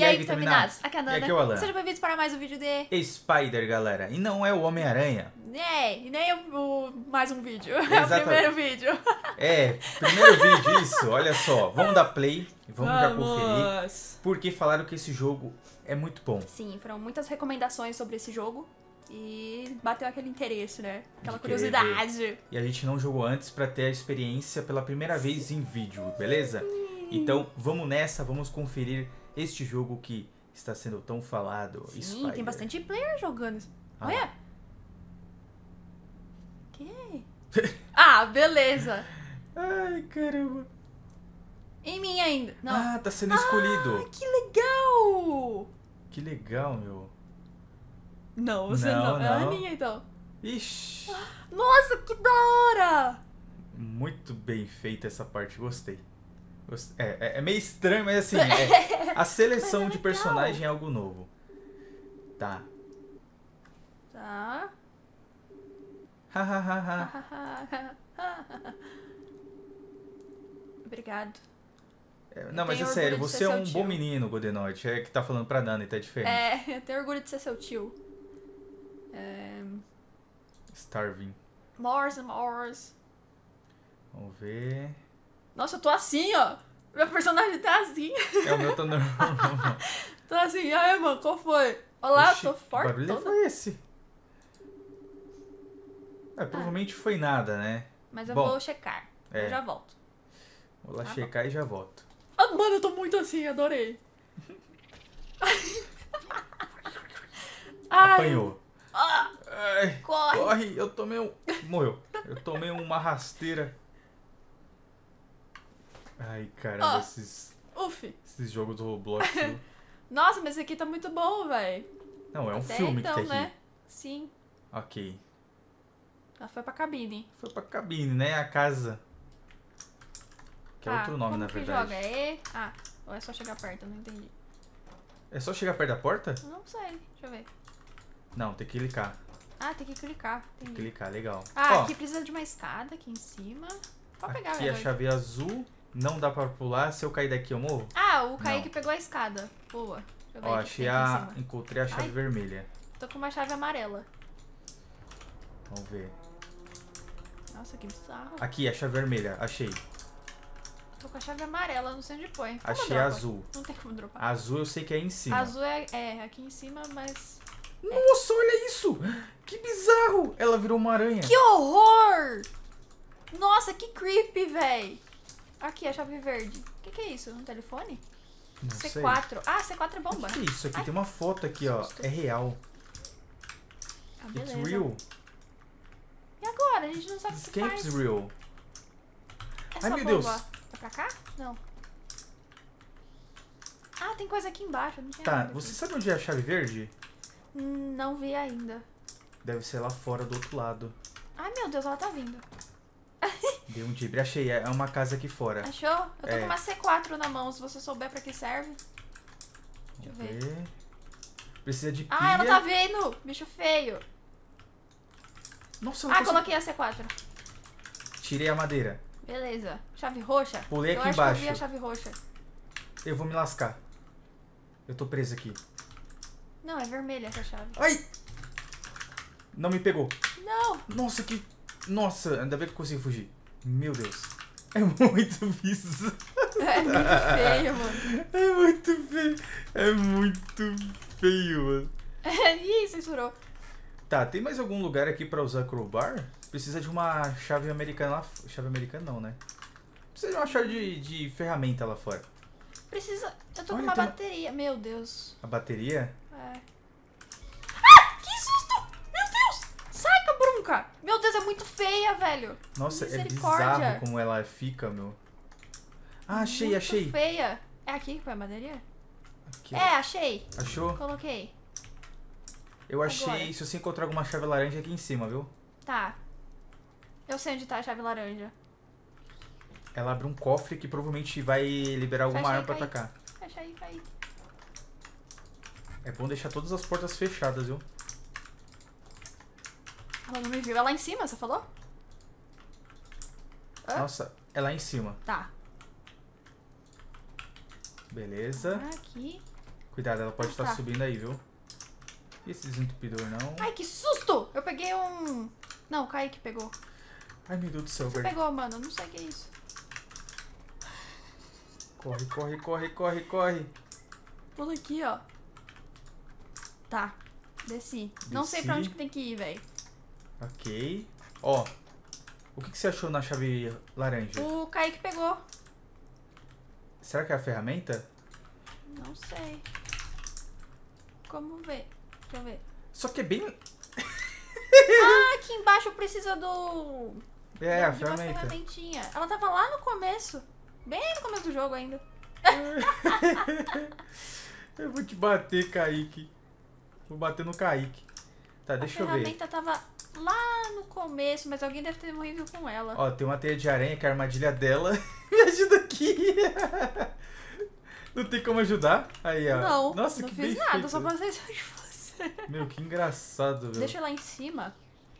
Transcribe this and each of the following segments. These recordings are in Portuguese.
E aí, Vitaminados? Aqui é a Nana. E aqui é o Alan. Sejam bem-vindos para mais um vídeo de... Spider, galera. E não é o Homem-Aranha. E nem mais um vídeo. Exatamente. É o primeiro vídeo. É, primeiro vídeo, isso. Olha só, vamos dar play. Vamos já conferir. Porque falaram que esse jogo é muito bom. Sim, foram muitas recomendações sobre esse jogo. E bateu aquele interesse, né? Aquela De querer curiosidade. ver. E a gente não jogou antes pra ter a experiência pela primeira vez em vídeo, beleza? Então vamos nessa, vamos conferir este jogo que está sendo tão falado. Sim, Spider. tem bastante player jogando isso. Ah. Olha! Que? Ah, beleza. Ai, caramba. Em mim ainda. Não. Ah, tá sendo escolhido. Ah, que legal! Que legal, meu. Não, você Não, não. É a não. minha, então. Ixi. Nossa, que da hora! Muito bem feita essa parte, gostei. É meio estranho, mas assim, a seleção Mas é de legal. personagem é algo novo. Tá. Tá. Hahaha. Obrigado. Não, mas é tenho sério, orgulho de você ser é seu um tio. bom menino, Godenote. É que tá falando pra Nana e tá diferente. É, eu tenho orgulho de ser seu tio. Starving. Morse. Vamos ver. Nossa, eu tô assim, ó. Meu personagem tá assim. É, o meu tá normal. Tô assim, e aí, mano, qual foi? Olá, Oxi, tô forte. Que barulho foi esse? Provavelmente foi nada, né? Mas eu Bom, vou checar. é. Eu já volto. Vou lá Tá checar e já volto. Ah, mano, eu tô muito assim, adorei. Ai, Apanhou. ah, Ai, corre. eu tomei um... Morreu. Eu tomei uma rasteira. Ai, caramba, Ó. esses jogos do Roblox. viu? Nossa, mas esse aqui tá muito bom, velho. Não, é um Até filme então, que tem aqui. né? Sim. Ok. Ela foi pra cabine. Foi pra cabine, né? A casa. Que é Tá, outro nome, como na que verdade. joga? É... Ah, ou é só chegar perto? Eu não entendi. É só chegar perto da porta? Eu não sei. Deixa eu ver. Não, tem que clicar. Ah, tem que clicar. Tem que Entendi. clicar, legal. Ah, Ó, aqui precisa de uma escada aqui em cima. Pode pegar, aqui a velho. chave azul. Não dá pra pular. Se eu cair daqui, eu morro? Ah, o Kaique Não. pegou a escada. Boa. Deixa eu ver Ó, o que achei tem aqui em cima. encontrei a chave Ai. vermelha. Tô com uma chave amarela. Vamos ver. Nossa, que bizarro. Aqui, a chave vermelha. Achei. Tô com a chave amarela, não sei onde põe. Como Achei dropa? azul. Não tem como dropar. Azul eu sei que é em cima. Azul é aqui em cima, mas... Nossa, olha isso! Que bizarro! Ela virou uma aranha. Que horror! Nossa, que creepy, véi. Aqui, a chave verde. O que é isso? Um telefone? Não sei. C4. Ah, C4 é bomba. O que é isso aqui? Ai. Tem uma foto aqui, ó. Susto. É real. Ah, It's beleza. real. E agora? A gente não sabe o This que game's faz. real. É Ai, só meu bomba. Deus. É pra cá? Não. Ah, tem coisa aqui embaixo. Não tinha Tá, nada você aqui. sabe onde é a chave verde? Não vi ainda. Deve ser lá fora do outro lado. Ai, meu Deus, ela tá vindo. Deu um dibre. Achei, é uma casa aqui fora. Achou? Eu tô É. com uma C4 na mão, se você souber pra que serve. Deixa eu Vamos ver. ver. Precisa de pilha. Ah, ela tá vindo! Bicho feio. Nossa, eu não Ah, consigo... coloquei a C4. Tirei a madeira. Beleza. Chave roxa? Pulei aqui eu acho embaixo. que eu vi a chave roxa. Eu vou me lascar. Eu tô preso aqui. Não, é vermelha essa chave. Ai! Não me pegou. Não! Nossa, que... Nossa, ainda bem que eu consegui fugir. Meu Deus. É muito bizarro. É muito feio, mano. É muito feio. É muito feio, mano. Ih, censurou. Tá, tem mais algum lugar aqui pra usar crowbar? Precisa de uma chave americana lá... Chave americana não, né? Precisa de uma chave de ferramenta lá fora. Precisa... Eu tô Olha, com uma tem uma- bateria. Meu Deus. A bateria? É. Ah! Que susto! Meu Deus! Sai, cabrunca! Meu Deus, é muito feia, velho. Nossa, é Misericórdia. bizarro como ela fica, meu. Ah, achei, Muito achei. feia. É aqui que põe a bateria? Aqui, É, achei. achou? Coloquei. Eu achei, Agora. se você encontrar alguma chave laranja aqui em cima, viu? Tá. Eu sei onde tá a chave laranja. Ela abre um cofre que provavelmente vai liberar alguma Fecha aí, arma pra Kaique. atacar. Fecha aí, Kaique. É bom deixar todas as portas fechadas, viu? Ela não me viu. É lá em cima, você falou? Hã? Nossa, é lá em cima. Tá. Beleza. Aqui. Cuidado, ela pode estar Tá. subindo aí, viu? E esse desentupidor não? Ai, que susto! Eu peguei um... Não, o Kaique pegou. Ai, meu Deus do céu, Você velho. pegou, mano. Não sei o que é isso. Corre, corre, corre, corre, corre. Pula aqui, ó. Tá. Desci. Não sei pra onde que tem que ir, velho. Ok. Ó, o que você achou na chave laranja? O Kaique pegou. Será que é a ferramenta? Não sei. Como ver? Deixa eu ver. Só que é bem... Ah, aqui embaixo precisa do... É, a de uma ferramenta. ferramentinha. Ela tava lá no começo. Bem no começo do jogo ainda. Eu vou te bater, Kaique. Vou bater no Kaique. Tá, deixa eu A ver. ferramenta tava lá no começo, mas alguém deve ter morrido com ela. Ó, tem uma teia de aranha que é a armadilha dela. Me ajuda aqui. Não tem como ajudar? Aí, ó. Não, Nossa, não que fiz bem nada, feito. só passei isso de você. Meu, que engraçado, velho. Deixa eu lá em cima.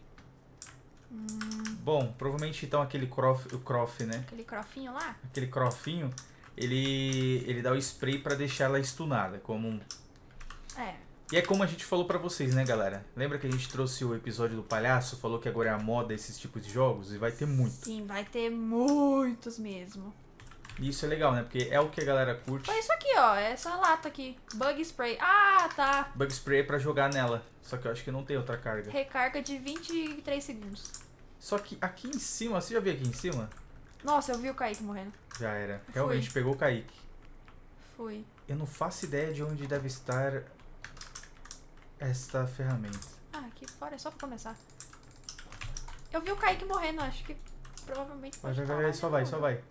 Bom, provavelmente então aquele o Croft, né? Aquele crofinho lá. Aquele Croftinho, ele dá o spray pra deixar ela stunada, como um... É. E é como a gente falou pra vocês, né, galera? Lembra que a gente trouxe o episódio do palhaço, falou que agora é a moda esses tipos de jogos? E vai ter muito. Sim, vai ter muitos mesmo. E isso é legal, né? Porque é o que a galera curte. Foi isso aqui, ó. Essa lata aqui. Bug spray. Ah, tá. Bug spray é pra jogar nela. Só que eu acho que não tem outra carga. Recarga de 23 segundos. Só que aqui em cima, você já viu aqui em cima? Nossa, eu vi o Kaique morrendo. Já era. Fui. Realmente pegou o Kaique. Fui. Eu não faço ideia de onde deve estar esta ferramenta. Ah, aqui fora é só pra começar. Eu vi o Kaique morrendo, acho que provavelmente Vai, pode vai, tá vai, lá, só né? vai, só vai.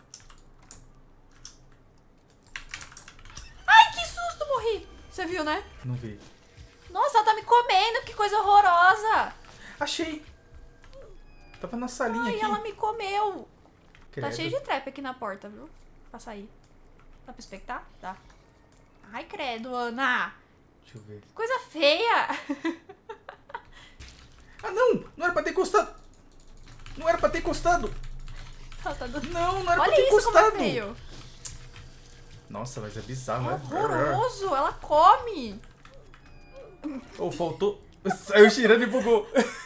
Ai, que susto, morri! Você viu, né? Não vi. Nossa, ela tá me comendo, que coisa horrorosa! Achei! Tava na salinha Ai, aqui. ela me comeu! Tá Credo. cheio de trap aqui na porta, viu? Pra sair. Dá pra espectar? Dá. Ai, credo, Ana! Deixa eu ver. Que coisa feia! Ah, não! Não era pra ter encostado! Não era pra ter encostado! Ela tá dando... Não, não era pra ter Olha isso como é encostado! feio! Nossa, mas é É bizarro, né? horroroso! Ela come! Ou faltou... Saiu cheirando e bugou.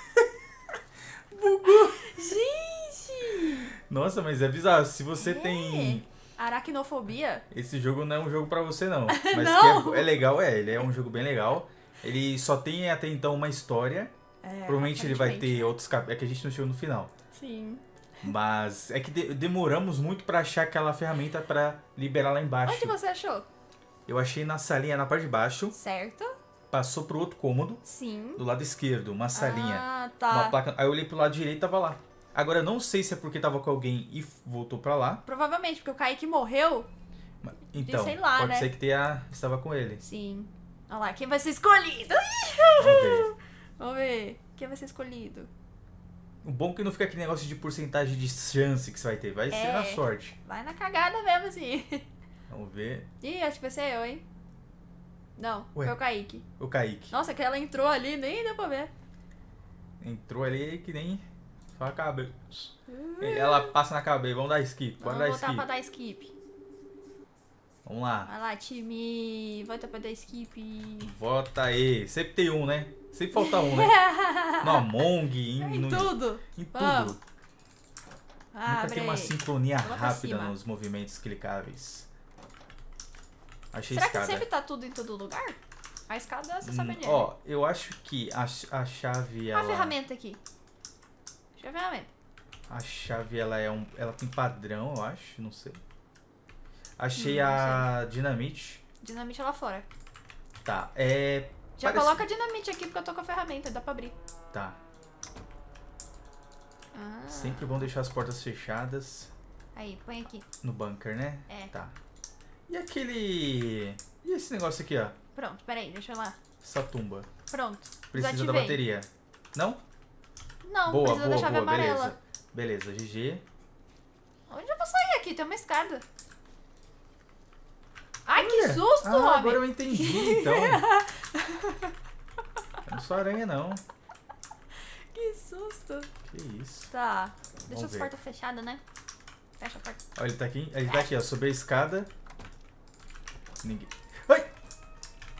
Bugou! Gente! Nossa, mas é bizarro. Se você É. tem... Aracnofobia? Esse jogo não é um jogo pra você, não. Mas Não. que é legal, ele é um jogo bem legal. Ele só tem até então uma história. É, Provavelmente ele vai aparentemente. ter outros capítulos. É que a gente não chegou no final. Sim. Mas é que demoramos muito pra achar aquela ferramenta pra liberar lá embaixo. Onde você achou? Eu achei na salinha, na parte de baixo. Certo? Passou pro outro cômodo, Sim. do lado esquerdo, uma salinha. Ah, Uma tá. placa. Aí eu olhei pro lado direito e tava lá. Agora eu não sei se é porque tava com alguém e voltou pra lá. Provavelmente, porque o Kaique morreu. Então, sei lá, pode né? ser que estava com ele. Sim. Olha lá, quem vai ser escolhido? Vamos ver. Vamos ver. Quem vai ser escolhido? O bom é que não fica aquele negócio de porcentagem de chance que você vai ter. Vai ser na sorte. Vai na cagada mesmo, assim. Vamos ver. Ih, acho que vai ser eu, hein? Não, Ué. foi o Kaique. O Kaique. Nossa, que ela entrou ali, nem deu pra ver. Entrou ali que nem só a cabeça. Ela passa na cabeça. Vamos dar skip. Bora Vamos dar voltar skip. pra dar skip. Vamos lá. Vai lá, time. Volta pra dar skip. Vota aí. Sempre tem um, né? Sempre falta um, né? No Among, Em no, tudo. em tudo. Vamos. Nunca Abre. tem uma sincronia Vamos pra rápida cima. nos movimentos clicáveis. Achei Será que escada. sempre tá tudo em todo lugar? A escada, você sabe onde é. Ó, eu acho que a chave A ela... ferramenta aqui. Deixa eu ver a ferramenta. A chave ela é ela tem padrão, eu acho, não sei. Achei Não a dinamite. Dinamite lá fora. Tá, Já parece- coloca a dinamite aqui porque eu tô com a ferramenta, dá pra abrir. Tá. Ah. Sempre bom deixar as portas fechadas Aí, põe aqui. no bunker, né? É. Tá. E aquele... E esse negócio aqui, ó? Pronto, peraí, deixa eu lá. Essa tumba. Pronto. Precisa da desativei. bateria. Não? Não, Boa, precisa da boa, chave boa, amarela. beleza. Beleza, GG. Onde eu vou sair aqui? Tem uma escada. Ai, que Olha. susto, Ah, homem! agora eu entendi, então. Eu não sou aranha, não. Que susto. Que isso. Tá, deixa Vamos as ver. portas fechadas, né? Fecha a porta. Ó, ele tá aqui, ó. Subi a escada. Ninguém. Ai!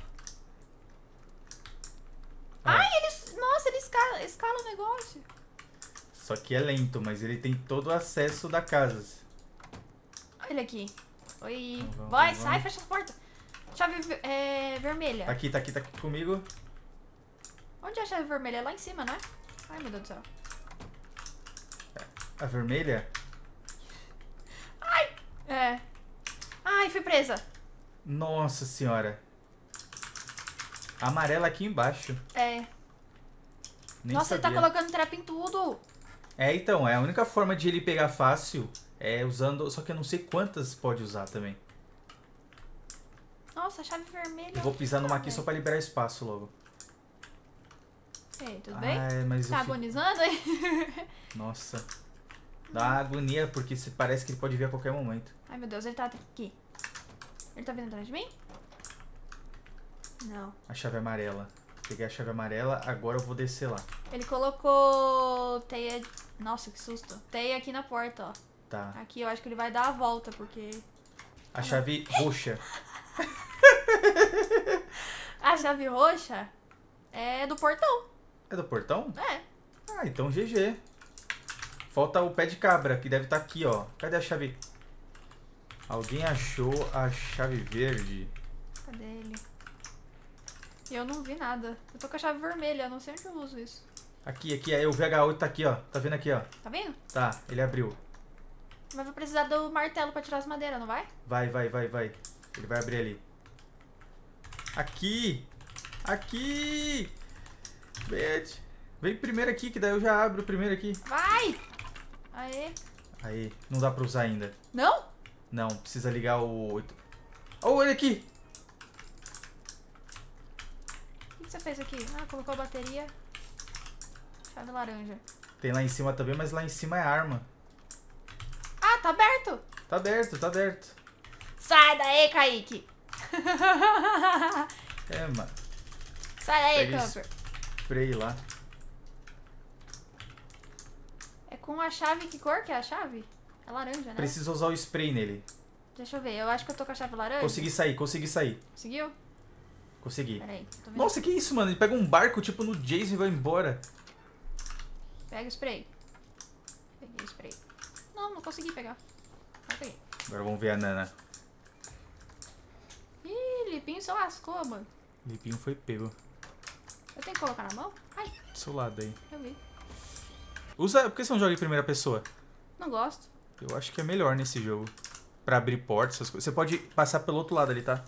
negócio. Só que é lento, mas ele tem todo o acesso da casa. Olha ele aqui. Oi. Vamos, Vai, vamos, sai, vamos. fecha a porta. Chave vermelha. Tá aqui comigo. Onde é a chave vermelha? É lá em cima, né? Ai, meu Deus do céu. A vermelha? É. Ai, fui presa. Nossa senhora. A amarela aqui embaixo. É. Nem Nossa, sabia. ele tá colocando trap em tudo. É, então, é a única forma de ele pegar fácil é usando... Só que eu não sei quantas pode usar também. Nossa, a chave vermelha. Eu vou pisar numa aqui velho. só pra liberar espaço logo. Ei, tudo bem? Ai, mas Tá eu fico... agonizando aí? Nossa. Dá agonia, porque parece que ele pode vir a qualquer momento. Ai, meu Deus, ele tá aqui. Ele tá vindo atrás de mim? Não. A chave amarela. Peguei a chave amarela, agora eu vou descer lá. Ele colocou teia... Nossa, que susto. Teia aqui na porta, ó. Tá. Aqui eu acho que ele vai dar a volta, porque... A chave roxa. A chave roxa é do portão. É do portão? É. Ah, então GG. Falta o pé de cabra, que deve estar aqui, ó. Cadê a chave? Alguém achou a chave verde? Cadê ele? Eu não vi nada. Eu tô com a chave vermelha, eu não sei onde eu uso isso. Aqui, aí o VH8 tá aqui, ó. Tá vendo aqui, ó? Tá vendo? Tá, ele abriu. Mas vai precisar do martelo pra tirar as madeiras, não vai? Vai. Ele vai abrir ali. Aqui! Aqui! Vem primeiro aqui, que daí eu já abro o primeiro aqui. Vai! Aê. Aí, não dá pra usar ainda. Não? Não, precisa ligar o... Oh, ele aqui! O que você fez aqui? Ah, colocou a bateria. Chave laranja. Tem lá em cima também, mas lá em cima é arma. Ah, tá aberto! Tá aberto. Sai daí, Kaique! É, mano. Sai daí, Pega Camper. Spray lá. É com a chave, que cor que é a chave? É laranja, né? Precisa usar o spray nele. Deixa eu ver, eu acho que eu tô com a chave laranja. Consegui sair. Conseguiu? Consegui. Peraí, tô vendo. Nossa, que isso, mano? Ele pega um barco, tipo, no Jason e vai embora. Pega o spray. Peguei o spray. Não consegui pegar. Não peguei. Agora vamos ver a Nana. Ih, Lipinho se lascou, mano. Lipinho foi pego. Eu tenho que colocar na mão? Ai, Do seu lado aí. eu vi. Usa... Por que você não joga em primeira pessoa? Não gosto. Eu acho que é melhor nesse jogo. Pra abrir portas, essas coisas. Você pode passar pelo outro lado ali, tá?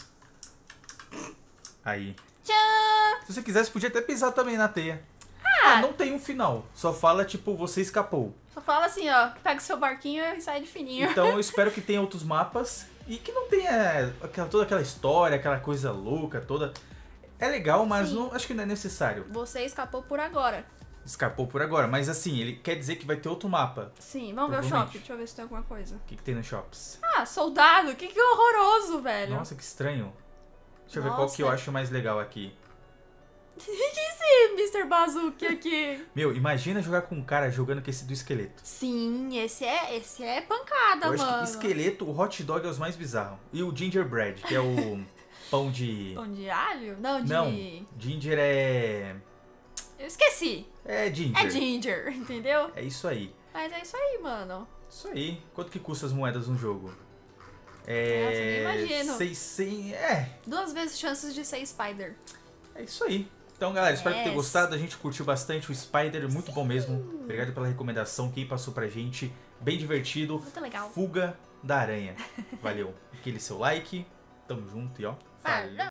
Aí. Tchau! Se você quisesse, podia até pisar também na teia. Ah, Não tem um final. Só fala, tipo, você escapou. só fala assim, ó. Pega o seu barquinho e sai de fininho. Então eu espero que tenha outros mapas. E que não tenha toda aquela história, aquela coisa louca toda. É legal, mas Sim. não, acho que não é necessário. Você escapou por agora. Escapou por agora. Mas assim, ele quer dizer que vai ter outro mapa. Sim, vamos ver o Provavelmente. shopping. Deixa eu ver se tem alguma coisa. O que tem nos shops? Ah, soldado. Que horroroso, velho. Nossa, que estranho. Deixa eu ver qual que eu Nossa. acho mais legal aqui. Que esse Mr. Bazooka aqui? Meu, imagina jogar com um cara jogando com esse do esqueleto. Sim, esse é pancada, Eu acho mano. que esqueleto, o hot dog é os mais bizarros. E o gingerbread, que é o pão de... Pão de alho? Não, de... Não, ginger é... Eu esqueci. É ginger. É ginger, entendeu? É isso aí. Mas é isso aí, mano. Isso aí. Quanto que custa as moedas no jogo? Nossa, nem imagino. 600... 2 vezes chances de ser Spider. É isso aí. Então, galera, espero que tenha Yes. gostado. A gente curtiu bastante o Spider, muito bom mesmo. Obrigado pela recomendação, quem passou pra gente. Bem divertido. Muito legal. Fuga da Aranha. Valeu. Aquele seu like. Tamo junto e ó. Falou.